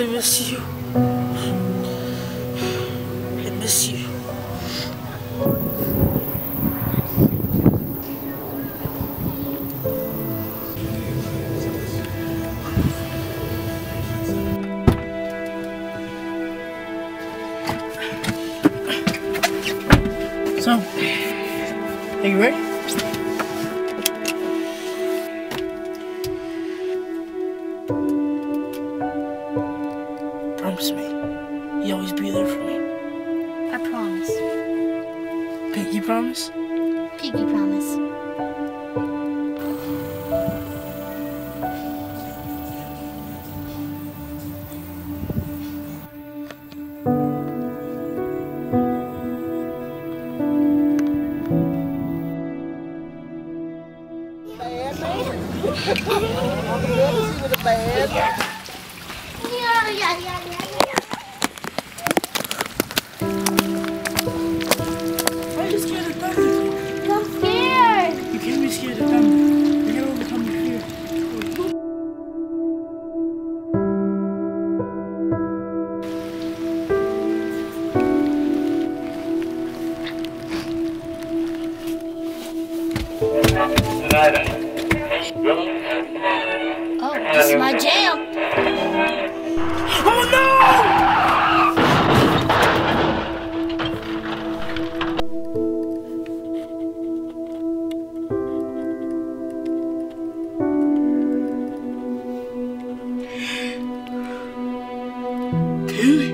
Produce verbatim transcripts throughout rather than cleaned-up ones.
I miss you. I miss you. So, are you ready? Promise me, you'll always be there for me. I promise. Pinky promise? Piggy promise. Yeah, yeah, yeah, yeah, yeah. Why are you scared of thunder? I'm scared. You can't be scared of thunder. You gotta overcome your fear. Oh, this is my jam. Oh no! Kelly?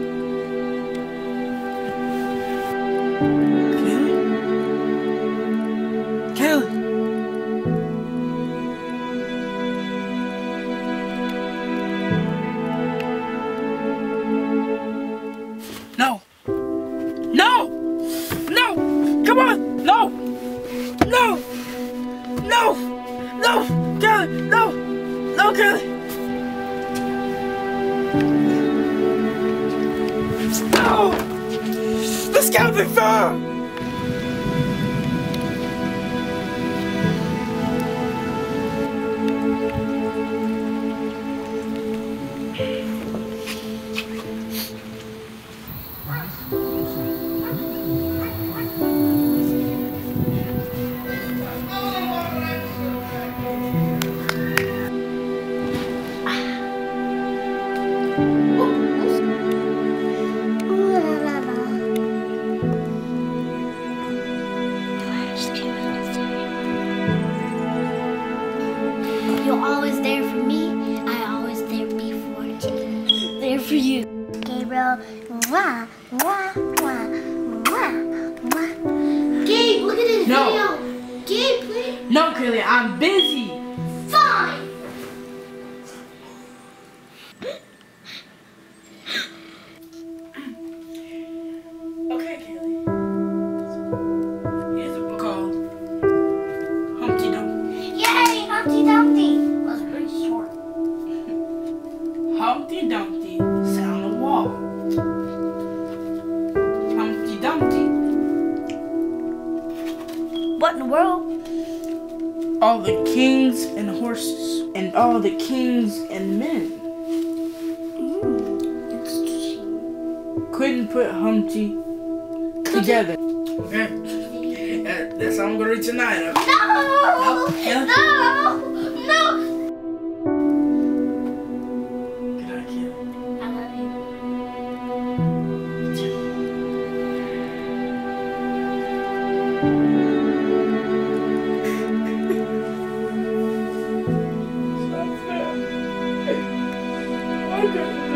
Kelly? Kelly? No! No! No! Come on! No! No! No! No! Kelly! No! No, Kelly! No! This can't be fair! You're always there for me. I always there before you. There for you. Gabriel. Mwah, mwah, mwah, mwah, mwah. Gabe, look at this No. video. Gabe, please. No, Kelly, I'm busy. Fine. Okay, Kelly. Here's a book called Humpty Dumpty. Yay, Humpty Dumpty. Was pretty short. Humpty Dumpty sat on the wall. Humpty Dumpty. What in the world? All the kings and horses, and all the kings and men Mm, interesting. couldn't put Humpty together. Okay. Uh, That's how I'm gonna read tonight. No! No, Kelly. No! No! Good night, Kelly. I love you. It's not fair. Okay.